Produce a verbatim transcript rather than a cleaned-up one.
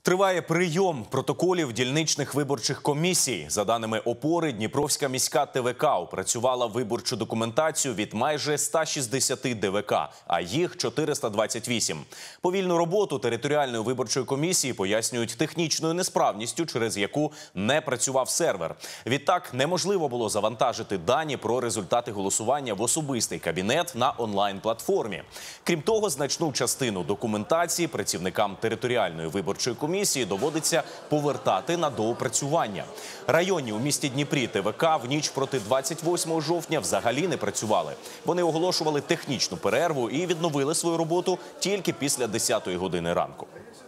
Триває прийом протоколів дільничних виборчих комісій. За даними «Опори», Дніпровська міська ТВК опрацювала виборчу документацію від майже ста шістдесяти ДВК, а їх чотириста двадцять вісім. Повільну роботу територіальної виборчої комісії пояснюють технічною несправністю, через яку не працював сервер. Відтак, неможливо було завантажити дані про результати голосування в особистий кабінет на онлайн-платформі. Крім того, значну частину документації працівникам територіальної виборчої комісії Комісії доводиться повертати на доопрацювання. Районні у місті Дніпрі ТВК в ніч проти двадцять восьмого жовтня взагалі не працювали. Вони оголошували технічну перерву і відновили свою роботу тільки після десятої години ранку.